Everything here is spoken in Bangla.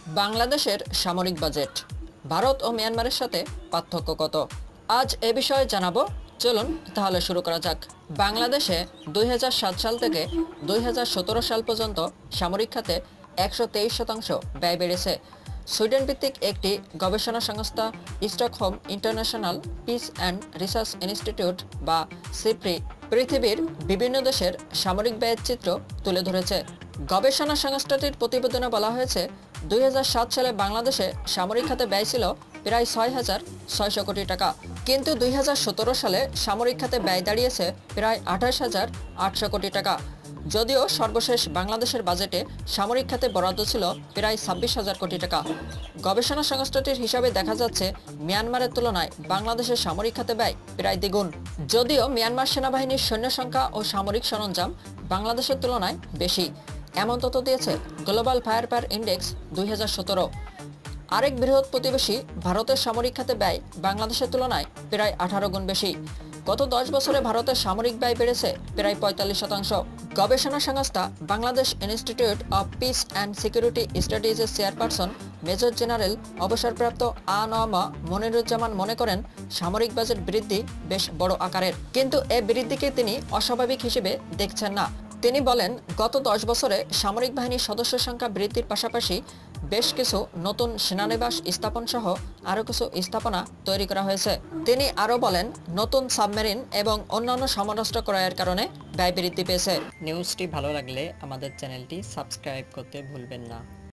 বাংলাদেশের সামরিক বাজেট ভারত ও মিয়ানমারের সাথে পার্থক্য কত? আজ এ বিষয়ে জানাবো। চলুন তাহলে শুরু করা যাক। বাংলাদেশে 2007 সাল থেকে 2017 সাল পর্যন্ত সামরিক খাতে 123% ব্যয় বেড়েছে। সুইডেন ভিত্তিক একটি গবেষণা সংস্থা Stockholm International Peace and Research Institute বা সিপ্রি পৃথিবীর বিভিন্ন দেশের সামরিক ব্যয়ের চিত্র তুলে ধরেছে। গবেষণা সংস্থাটির প্রতিবেদনে বলা হয়েছে 2007 সালে বাংলাদেশে সামরিক খাতে ব্যয় ছিল প্রায় 6,600 কোটি টাকা, কিন্তু 2017 সালে সামরিক খাতে ব্যয় দাঁড়িয়েছে প্রায় 28,800 কোটি টাকা। যদিও সর্বশেষ বাংলাদেশের বাজেটে সামরিক খাতে বরাদ্দ ছিল প্রায় 26,000 কোটি টাকা। গবেষণা সংস্থাটির হিসাবে দেখা যাচ্ছে মিয়ানমারের তুলনায় বাংলাদেশের সামরিক খাতে ব্যয় প্রায় দ্বিগুণ। যদিও মিয়ানমার সেনাবাহিনীর সৈন্য সংখ্যা ও সামরিক সরঞ্জাম বাংলাদেশের তুলনায় বেশি, এমন তথ্য দিয়েছে গ্লোবাল ফায়ার পাওয়ার ইন্ডেক্স 2017। আরেক বৃহৎ প্রতিবেশী ভারতের সামরিক খাতে ব্যয় বাংলাদেশের তুলনায় প্রায় 18 গুণ বেশি। গত 10 বছরে ভারতের সামরিক ব্যয় বেড়েছে প্রায় 45%। গবেষণা সংস্থা Bangladesh Institute of Peace and Security স্টাডিজের চেয়ারপারসন মেজর জেনারেল অবসরপ্রাপ্ত আ.ন.ম মনিরুজ্জামান মনে করেন, সামরিক বাজেট বৃদ্ধি বেশ বড় আকারের, কিন্তু এ বৃদ্ধিকে তিনি অস্বাভাবিক হিসেবে দেখছেন না। তিনি বলেন, গত 10 বছরে সামরিক বাহিনীর সদস্য সংখ্যা বৃদ্ধির পাশাপাশি বেশ কিছু নতুন সেনানিবাস স্থাপন সহ আরও কিছু স্থাপনা তৈরি করা হয়েছে। তিনি আরও বলেন, নতুন সাবমেরিন এবং অন্যান্য সমরাস্ত্র ক্রয়ের কারণে ব্যয় বৃদ্ধি পেয়েছে। নিউজটি ভালো লাগলে আমাদের চ্যানেলটি সাবস্ক্রাইব করতে ভুলবেন না।